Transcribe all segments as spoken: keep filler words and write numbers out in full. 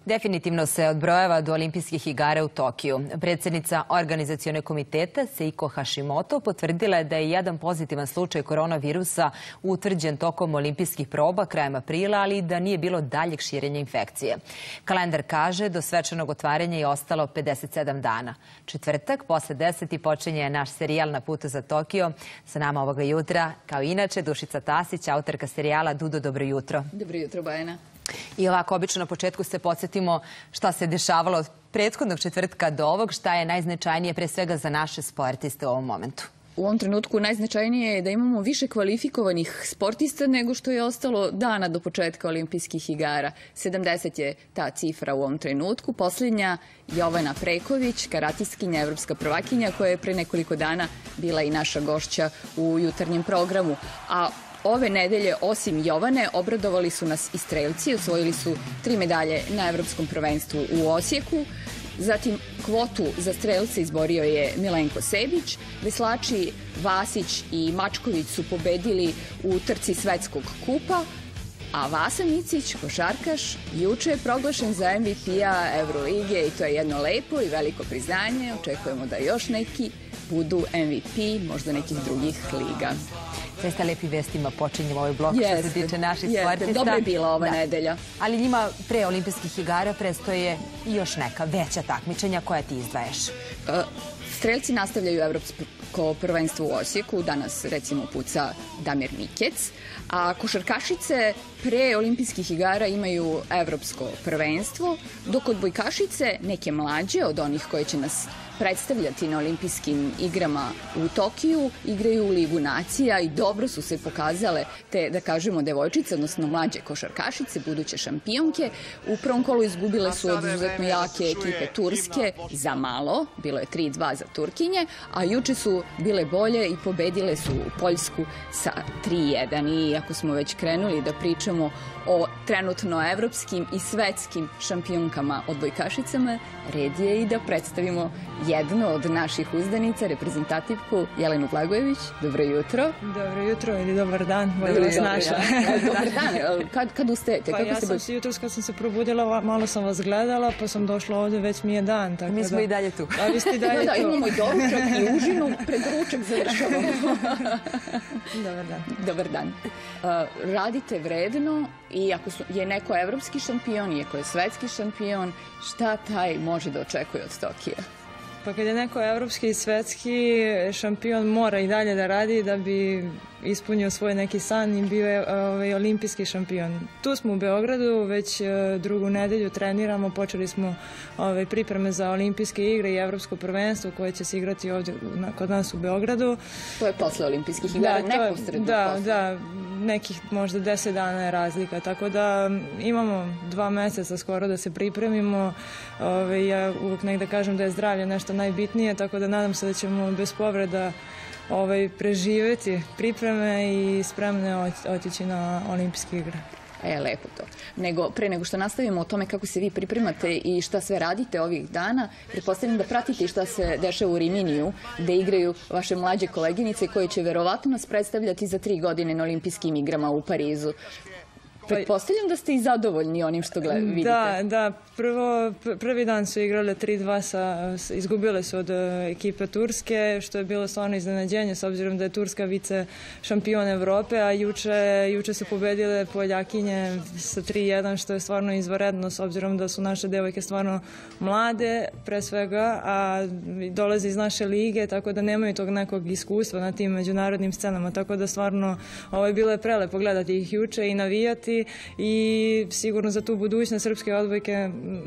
Definitivno se odbrojava do olimpijskih igara u Tokiju. Predsjednica organizacione komiteta Seiko Hashimoto potvrdila je da je jedan pozitivan slučaj koronavirusa utvrđen tokom olimpijskih proba krajem aprila, ali da nije bilo daljeg širenja infekcije. Kalendar kaže do svečanog otvaranja je ostalo pedeset sedam dana. Četvrtak, posle deseti, počinje naš serijal Na putu za Tokio. Sa nama ovoga jutra, kao inače, Dušica Tasić, autorka serijala. Dudo, dobro jutro. Dobro jutro, Bojana. I ovako, obično na početku se podsjetimo šta se dešavalo od prethodnog četvrtka do ovog, šta je najznačajnije pre svega za naše sportiste u ovom momentu. U ovom trenutku najznačajnije je da imamo više kvalifikovanih sportista nego što je ostalo dana do početka olimpijskih igara. sedamdeset je ta cifra u ovom trenutku. Posljednja Jovana Preković, karatiskinja, evropska prvakinja, koja je pre nekoliko dana bila i naša gošća u jutarnjem programu. A ove nedelje, osim Jovane, obradovali su nas i strelci. Osvojili su tri medalje na evropskom prvenstvu u Osijeku. Zatim kvotu za strelce izborio je Milenko Sebić. Veslači Vasić i Mačković su pobedili u trci svetskog kupa. A Vasa Micić, košarkaš, juče je proglašen za M V P-a Evrolige i to je jedno lepo i veliko priznanje. Očekujemo da još neki budu M V P, možda nekih drugih liga. Zaista lepim vestima počinjemo ovaj blok što se tiče naših sportista. Dobro je bila ova nedelja. Ali njima pre olimpijskih igara prestoje i još neka veća takmičenja koja ti izdvajaš. Strelci nastavljaju evropsko prvenstvo u Osijeku. Danas, recimo, puca Damir Mikec. A košarkašice pre olimpijskih igara imaju evropsko prvenstvo, dok od bojkašice neke mlađe od onih koje će nas predstavljati na olimpijskim igrama u Tokiju igraju u Ligu nacija i dobro su se pokazale te, da kažemo, devojčice, odnosno mlađe košarkašice, buduće šampionke. U prvom kolu izgubile su od izuzetno jake ekipe Turske za malo, bilo je tri dva za Turkinje, a juče su bile bolje i pobedile su Poljsku sa tri jedan. I ako smo već krenuli da pričamo o trenutno evropskim i svetskim šampionkama odbojkašicama, red je i da predstavimo jednu od naših uzdanica, reprezentativku Jelenu Blagojević. Dobro jutro. Dobro jutro ili dobar dan. Bolje vas našla. Dobar dan. Kad ustajete? Pa ja sam se jutros kad sam se probudila, malo sam vas gledala, pa sam došla ovdje, već mi je dan. Mi smo i dalje tu. A vi ste i dalje tu. Imamo i doručak i užinu, pred ručak završavamo. Dobar dan. Dobar dan. Radite vredno i ako je neko evropski šampion i ako je svetski šampion, šta taj može da očekuje od Tokija? Pa kad je neko evropski i svetski šampion, mora i dalje da radi da bi ispunio svoj neki san i bio je ovaj, olimpijski šampion. Tu smo u Beogradu, već drugu nedelju treniramo, počeli smo ovaj, pripreme za olimpijske igre i evropsko prvenstvo koje će se igrati ovdje kod nas u Beogradu. To je posle olimpijskih igara, neposredno Da, posle. da, nekih možda deset dana je razlika, tako da imamo dva meseca skoro da se pripremimo. Ove, ja uvijek negdje kažem da je zdravlje nešto najbitnije, tako da nadam se da ćemo bez povreda ove, preživjeti pripreme i spremne otići na olimpijske igre. E, lepo to. Nego, pre nego što nastavimo o tome kako se vi pripremate i šta sve radite ovih dana, pretpostavljam da pratite i šta se dešava u Riminiju, gde igraju vaše mlađe koleginice koje će verovatno nas predstavljati za tri godine na olimpijskim igrama u Parizu. Pretpostavljam da ste i zadovoljni onim što vidite. Da, da. Prvo, prvi dan su igrale tri dva, izgubile su od ekipe Turske, što je bilo stvarno iznenađenje, s obzirom da je Turska vice šampion Evrope, a juče, juče su pobedile Poljakinje sa tri jedan, što je stvarno izvanredno, s obzirom da su naše devojke stvarno mlade, pre svega, a dolaze iz naše lige, tako da nemaju tog nekog iskustva na tim međunarodnim scenama, tako da stvarno ovo je bilo prelepo gledati ih juče i navijati i sigurno za tu budućnost srpske odbojke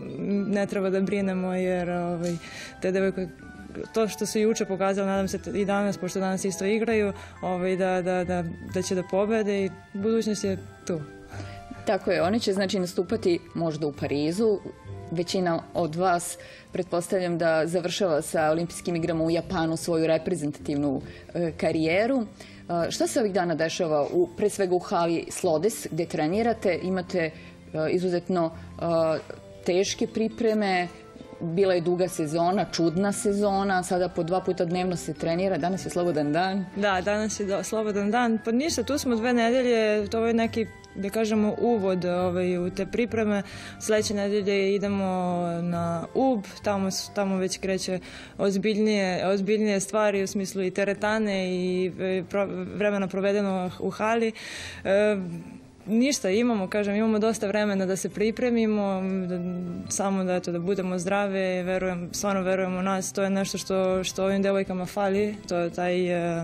ne treba da brinemo, jer ovaj, te devojke, to što su juče pokazali, nadam se i danas, pošto danas isto igraju, ovaj, da, da, da, da će da pobede i budućnost je tu. Tako je, oni će znači nastupati možda u Parizu. Većina od vas, pretpostavljam da završava sa olimpijskim igrama u Japanu svoju reprezentativnu e, karijeru. E, šta se ovih dana dešava, u, pre svega u hali Slodes, gde trenirate? Imate e, izuzetno e, teške pripreme, bila je duga sezona, čudna sezona, sada po dva puta dnevno se trenira, danas je slobodan dan. Da, danas je slobodan dan. Pa ništa, tu smo dve nedelje, to je neki da kažemo, uvod ovaj, u te pripreme. Sledeće nedelje idemo na U B, tamo, tamo već kreće ozbiljnije, ozbiljnije stvari u smislu i teretane i pro, vremena provedeno u hali. E, Ništa, imamo, kažem, imamo dosta vremena da se pripremimo, da, samo da, eto, da budemo zdrave, verujem, stvarno verujemo u nas, to je nešto što, što ovim devojkama fali, to je taj,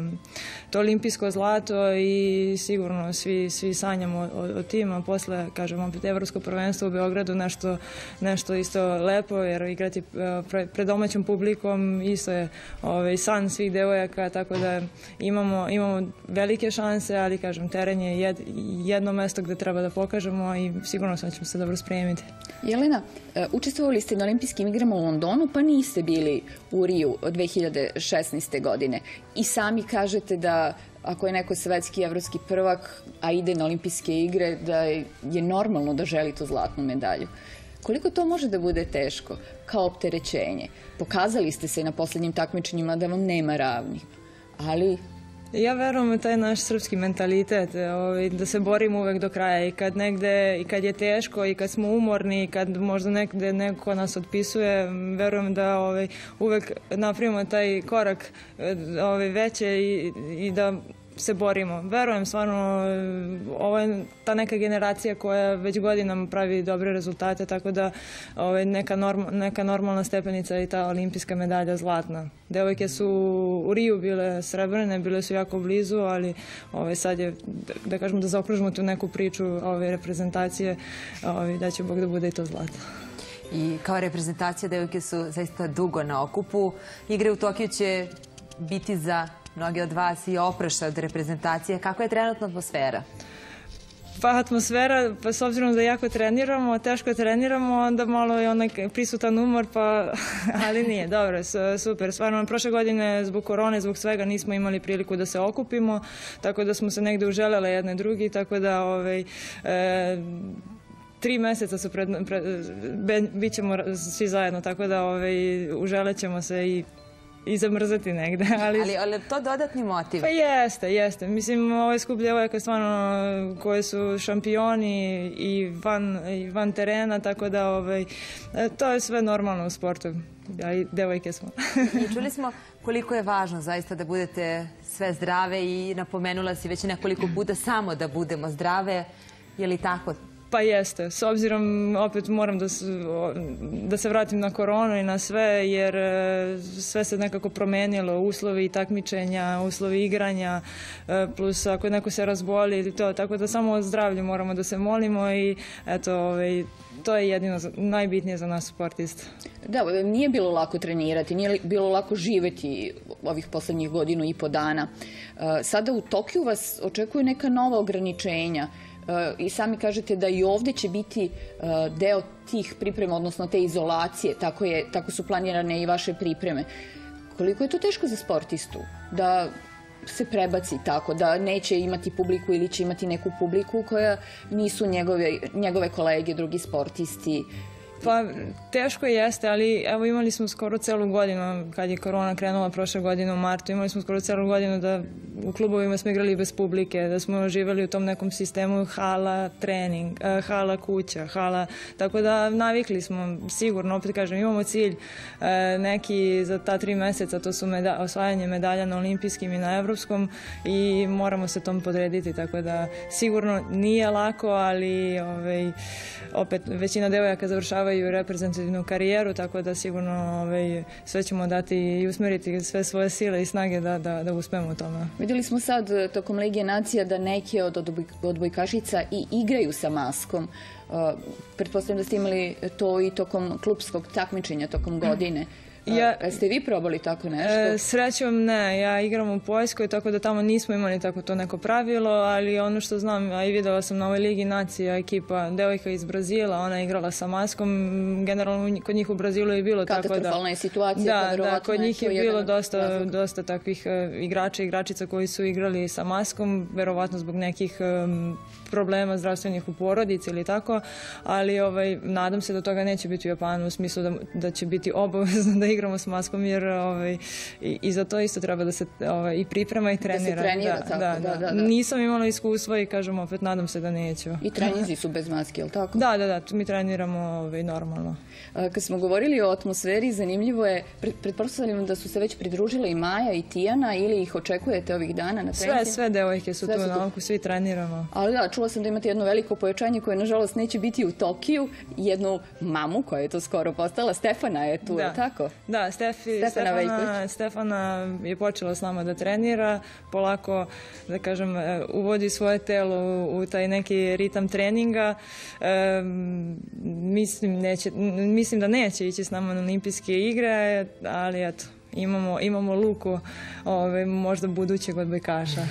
to olimpijsko zlato i sigurno svi, svi sanjamo o, o tim, a posle, kažem, opet evropsko prvenstvo u Beogradu, nešto, nešto isto lepo, jer igrati pre, pred domaćom publikom isto je ovaj, san svih devojaka, tako da imamo, imamo velike šanse, ali, kažem, teren je jed, jedno mesto gde treba da pokažemo i sigurno sam da ćemo se dobro spremiti. Jelena, učestvovali ste na olimpijskim igrama u Londonu, pa niste bili u Riju od dve hiljade šesnaeste. godine. I sami kažete da ako je neko svetski i evropski prvak, a ide na olimpijske igre, da je normalno da želi tu zlatnu medalju. Koliko to može da bude teško kao opterećenje? Pokazali ste se na poslednjim takmičenjima da vam nema ravnih, ali... Ja verujem u taj naš srpski mentalitet, da se borimo uvek do kraja i kad negde, i kad je teško i kad smo umorni i kad možda negde neko nas otpisuje, verujem da ovaj, uvek napravimo taj korak ovaj, veće i, i da se borimo. Verujem, stvarno, ovo je ta neka generacija koja već godinama pravi dobre rezultate, tako da ovaj, neka, norm, neka normalna stepenica i ta olimpijska medalja zlatna. Devojke su u Riju bile srebrne, bile su jako blizu, ali ovaj, sad je, da, da kažemo, da zaokružimo tu neku priču ove reprezentacije, ovaj, da će Bog da bude i to zlato. I kao reprezentacija devojke su zaista dugo na okupu. Igre u Tokiju će biti za mnogi od vas i oprošta od reprezentacije. Kako je trenutna atmosfera? Pa atmosfera, pa s obzirom da jako treniramo, teško treniramo, onda malo je onaj prisutan umor, pa, ali nije, dobro, super. Stvarno, prošle godine zbog korone, zbog svega nismo imali priliku da se okupimo, tako da smo se negde uželele jedne drugi, tako da ovaj, e, tri meseca su pred, pred, bit ćemo svi zajedno, tako da ovaj, uželećemo se i i zamrzati negde. Ali, ali, ali to dodatni motiv? Pa jeste, jeste. Mislim, ovo je skup djevojaka stvarno koje su šampioni i van, i van terena, tako da ovaj, to je sve normalno u sportu. Ja i devojke smo. I čuli smo koliko je važno zaista da budete sve zdrave i napomenula si već nekoliko puta samo da budemo zdrave. Je li tako? Pa jeste. S obzirom, opet moram da, da se vratim na koronu i na sve, jer sve se nekako promenilo, uslovi takmičenja, uslovi igranja, plus ako neko se razboli ili to, tako da samo o zdravlju moramo da se molimo i eto, ovaj, to je jedino najbitnije za nas sportista. Da, nije bilo lako trenirati, nije bilo lako živeti ovih poslednjih godinu i po dana. Sada u Tokiju vas očekuju neka nova ograničenja. I sami kažete da i ovde će biti deo tih priprema, odnosno te izolacije, tako, je, tako su planirane i vaše pripreme. Koliko je to teško za sportistu da se prebaci tako, da neće imati publiku ili će imati neku publiku koja nisu njegove, njegove kolege, drugi sportisti? Pa teško jeste, ali evo imali smo skoro celu godinu, kad je korona krenula prošle godine u martu, imali smo skoro celu godinu da u klubovima smo igrali bez publike, da smo živjeli u tom nekom sistemu hala, trening, hala, kuća, hala, tako da navikli smo sigurno, opet kažem, imamo cilj neki za ta tri meseca, to su meda, osvajanje medalja na olimpijskim i na evropskom i moramo se tom podrediti, tako da sigurno nije lako, ali ovaj, opet većina devojaka završavaju reprezentativnu karijeru, tako da sigurno ovaj, sve ćemo dati i usmeriti sve svoje sile i snage da, da, da uspemo u tome. Videli smo sad tokom Lige nacija da neke od odbojkašica i igraju sa maskom. Uh, pretpostavljam da ste imali to i tokom klupskog takmičenja tokom godine. Ja, ste vi probali tako nešto? E, srećom ne, ja igram u Poljskoj, tako da tamo nismo imali tako to neko pravilo, ali ono što znam, a i videla sam na ovoj Ligi nacija ekipa, devojka iz Brazila, ona je igrala sa maskom, generalno kod njih u Brazilu je bilo tako da... Katastrofalna je situacija. Da, da, kod njih je bilo dosta, dosta takvih igrača i igračica koji su igrali sa maskom, verovatno zbog nekih um, problema zdravstvenih u porodici ili tako, ali ovaj, nadam se da toga neće biti u Japanu, u smislu da, da će biti obavezno da igramo s maskom, jer ovaj, i, i za to isto treba da se ovaj, i priprema i trenira. Da se trenira, da, tako, da, da, da, da. Nisam imala iskustva i kažem opet, nadam se da neću. I treninzi su bez maske, je li tako? Da, da, da, mi treniramo ovaj, normalno. Kad smo govorili o atmosferi, zanimljivo je, pretpostavljam da su se već pridružile i Maja i Tijana, ili ih očekujete ovih dana na treningu? Sve, sve devojke su tu na oku, svi treniramo. Ali da, čula sam da imate jedno veliko pojačanje koje, nažalost, neće biti u Tokiju, jednu mamu koja je to skoro postala, Stefana je tu, je tako? Da, Stefana, Stefana je počela s nama da trenira, polako, da kažem, uvodi svoje telo u taj neki ritam treninga. E, mislim, neće, mislim da neće ići s nama na olimpijske igre, ali eto, imamo, imamo Luku, ove, možda budućeg odbojkaša.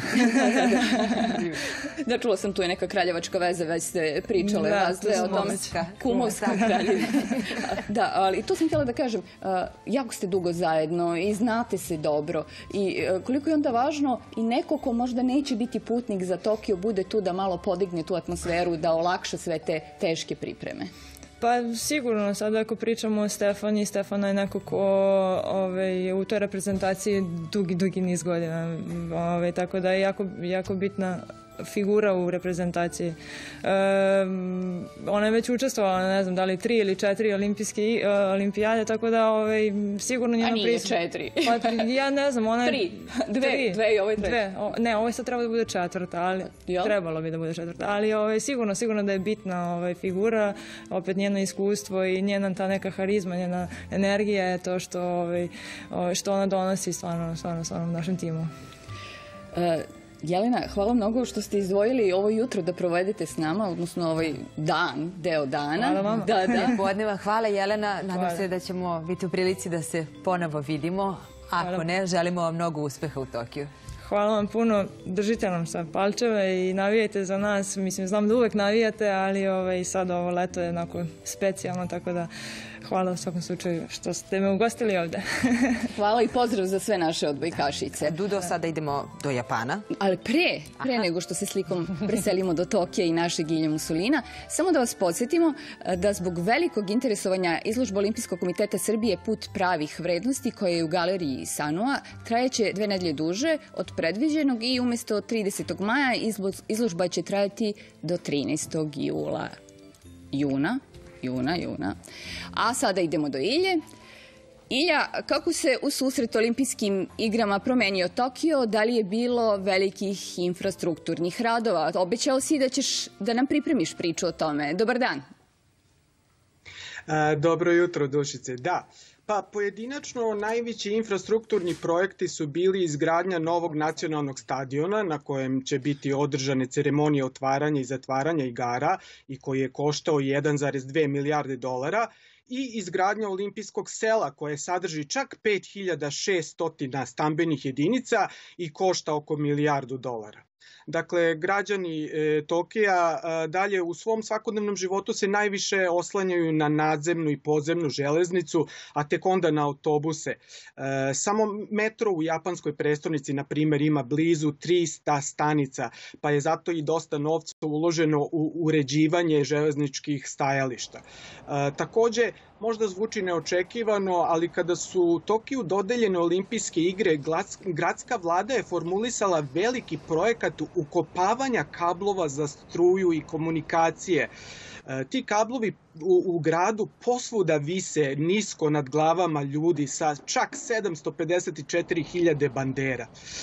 Da, čula sam, tu je neka kraljevačka veza, već ste pričale vas dve o tome. Kumovska kraljevina. Da, ali to sam htjela da kažem, jako ste dugo zajedno i znate se dobro. I koliko je onda važno i neko ko možda neće biti putnik za Tokio bude tu da malo podigne tu atmosferu, da olakša sve te teške pripreme. Pa sigurno, sada ako pričamo o Stefani, Stefana je neko ko je u toj reprezentaciji dugi, dugi niz godina, tako da je jako bitna figura u reprezentaciji. Ona je već učestvovala, ne znam, da li tri ili četiri olimpijade, tako da sigurno njena prisutnost... A nije četiri? Ja ne znam, ona je... Tri. Dve. Dve i ovo je dve. Ne, ovo je sad treba da bude četvrta, ali trebalo bi da bude četvrta. Ali sigurno, sigurno da je bitna figura, opet njeno iskustvo i njena ta neka harizma, njena energija je to što ona donosi stvarno našem timu. Jelena, hvala mnogo što ste izdvojili ovo jutro da provedete s nama, odnosno ovaj dan, deo dana. Hvala vama. Da, da. Podneva. Hvala, Jelena. Nadam se da ćemo biti u prilici da se ponovo vidimo. Ako ne, želimo vam mnogo uspeha u Tokiju. Hvala vam puno. Držite nam sa palčeve i navijajte za nas. Mislim, znam da uvek navijate, ali sad ovo leto je onako specijalno, tako da hvala u svakom slučaju što ste me ugostili ovde. Hvala i pozdrav za sve naše odbojkašice. Dudo, sada idemo do Japana. Ali pre, pre nego što se slikom preselimo do Tokija i našeg Ilje Musolina, samo da vas podsjetimo da zbog velikog interesovanja izložba Olimpijskog komiteta Srbije Put pravih vrednosti, koja je u galeriji Sanua, trajeće dve nedelje duže od predviđenog i umesto tridesetog maja izložba će trajati do trinaestog jula. Juna. Juna, juna. A sada idemo do Ilje. Ilja, kako se u susret olimpijskim igrama promenio Tokio? Da li je bilo velikih infrastrukturnih radova? Obećao si da ćeš da nam pripremiš priču o tome. Dobar dan. Dobro jutro, Dušice. Da. Pa pojedinačno najveći infrastrukturni projekti su bili izgradnja novog nacionalnog stadiona na kojem će biti održane ceremonije otvaranja i zatvaranja igara i koji je koštao jedan zarez dve milijarde dolara, i izgradnja olimpijskog sela koje sadrži čak pet hiljada šesto stambenih jedinica i košta oko milijardu dolara. Dakle, građani Tokija dalje u svom svakodnevnom životu se najviše oslanjaju na nadzemnu i podzemnu železnicu, a tek onda na autobuse. Samo metro u japanskoj prestonici, na primjer, ima blizu trista stanica, pa je zato i dosta novca uloženo u uređivanje železničkih stajališta. Takođe, možda zvuči neočekivano, ali kada su Tokiju dodeljene olimpijske igre, gradska vlada je formulisala veliki projekat ukopavanja kablova za struju i komunikacije. Ti kablovi u gradu posvuda vise nisko nad glavama ljudi sa čak sedamsto pedeset četiri hiljade bandera.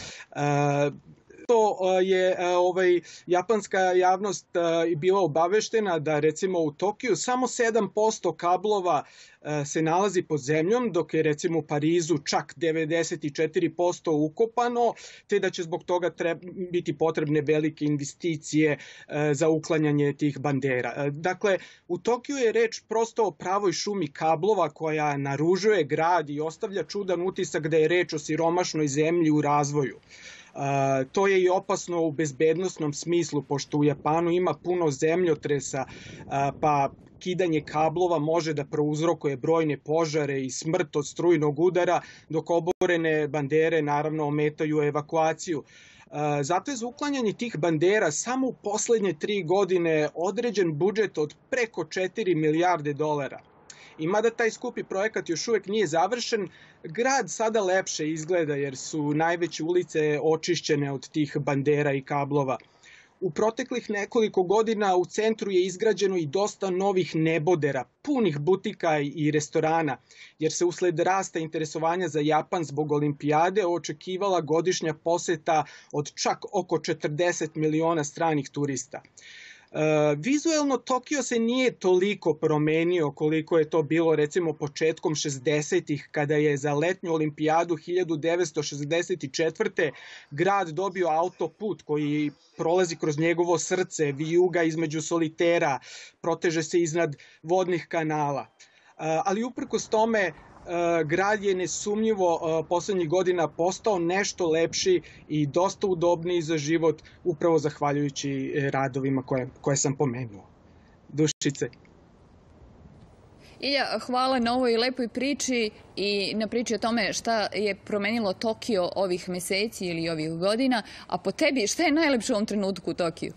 To je japanska javnost bila obaveštena da recimo u Tokiju samo sedam posto kablova se nalazi pod zemljom, dok je recimo u Parizu čak devedeset četiri posto ukopano, te da će zbog toga biti potrebne velike investicije za uklanjanje tih bandera. Dakle, u Tokiju je reč prosto o pravoj šumi kablova koja naružuje grad i ostavlja čudan utisak da je reč o siromašnoj zemlji u razvoju. To je i opasno u bezbednosnom smislu, pošto u Japanu ima puno zemljotresa, pa kidanje kablova može da prouzrokuje brojne požare i smrt od strujnog udara, dok oborene bandere naravno ometaju evakuaciju. Zato je za uklanjanje tih bandera samo u poslednje tri godine određen budžet od preko četiri milijarde dolara. I mada taj skupi projekat još uvek nije završen, grad sada lepše izgleda jer su najveće ulice očišćene od tih bandera i kablova. U proteklih nekoliko godina u centru je izgrađeno i dosta novih nebodera, punih butika i restorana, jer se usled rasta interesovanja za Japan zbog olimpijade očekivala godišnja poseta od čak oko četrdeset miliona stranih turista. Vizuelno Tokio se nije toliko promenio koliko je to bilo recimo početkom šezdesetih kada je za letnju olimpijadu hiljadu devetsto šezdeset četvrte. grad dobio autoput koji prolazi kroz njegovo srce, vijuga između solitera, proteže se iznad vodnih kanala. Ali uprkos tome grad je nesumnjivo poslednjih godina postao nešto lepši i dosta udobniji za život upravo zahvaljujući radovima koje, koje sam pomenuo. Dušice. Ilja, hvala na ovoj lepoj priči i na priči o tome šta je promenilo Tokio ovih meseci ili ovih godina, a po tebi šta je najlepše u ovom trenutku u Tokiju?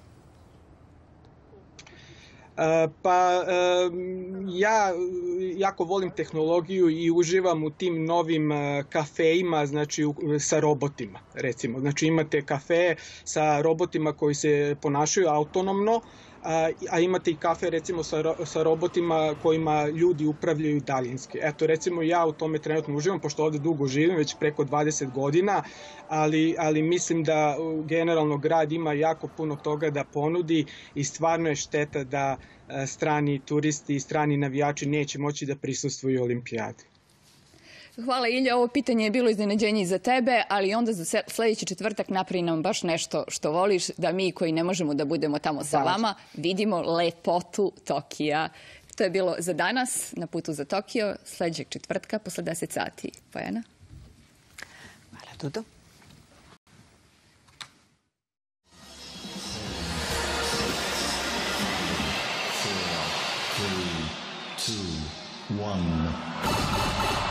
Pa ja jako volim tehnologiju i uživam u tim novim kafejima, znači sa robotima, recimo. Znači imate kafe sa robotima koji se ponašaju autonomno, a imate i kafe recimo sa robotima kojima ljudi upravljaju daljinski. Eto, recimo ja u tome trenutno uživam, pošto ovde dugo živim, već preko dvadeset godina, ali, ali mislim da generalno grad ima jako puno toga da ponudi i stvarno je šteta da strani turisti i strani navijači neće moći da prisustvuju olimpijadi. Hvala Ilja, ovo pitanje je bilo iznenađenje i za tebe, ali onda za sledeći četvrtak napravi nam baš nešto što voliš, da mi koji ne možemo da budemo tamo sa vama vidimo lepotu Tokija. To je bilo za danas na putu za Tokio, sledećeg četvrtka posle deset sati. Bojana? Hvala, Dudo. Three, two, one.